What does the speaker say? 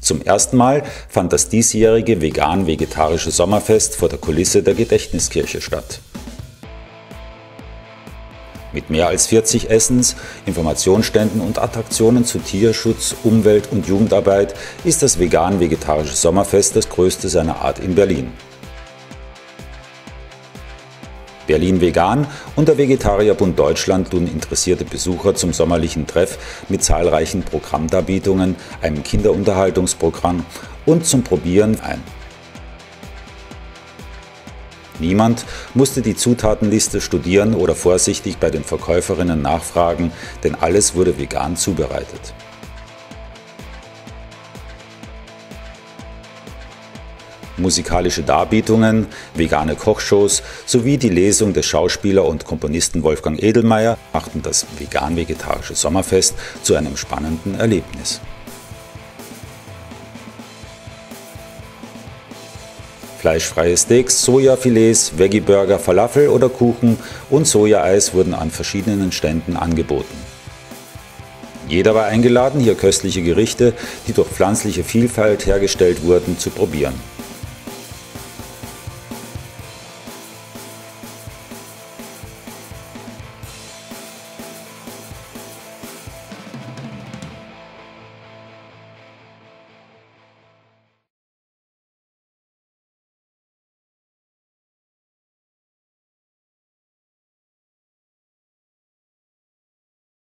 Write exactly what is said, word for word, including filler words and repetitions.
Zum ersten Mal fand das diesjährige vegan-vegetarische Sommerfest vor der Kulisse der Gedächtniskirche statt. Mit mehr als vierzig Essens-, Informationsständen und Attraktionen zu Tierschutz, Umwelt und Jugendarbeit ist das vegan-vegetarische Sommerfest das größte seiner Art in Berlin. Berlin Vegan und der Vegetarierbund Deutschland luden interessierte Besucher zum sommerlichen Treff mit zahlreichen Programmdarbietungen, einem Kinderunterhaltungsprogramm und zum Probieren ein. Niemand musste die Zutatenliste studieren oder vorsichtig bei den Verkäuferinnen nachfragen, denn alles wurde vegan zubereitet. Musikalische Darbietungen, vegane Kochshows sowie die Lesung des Schauspieler und Komponisten Wolfgang Edelmeier machten das vegan-vegetarische Sommerfest zu einem spannenden Erlebnis. Fleischfreie Steaks, Sojafilets, Veggie-Burger, Falafel oder Kuchen und Sojaeis wurden an verschiedenen Ständen angeboten. Jeder war eingeladen, hier köstliche Gerichte, die durch pflanzliche Vielfalt hergestellt wurden, zu probieren.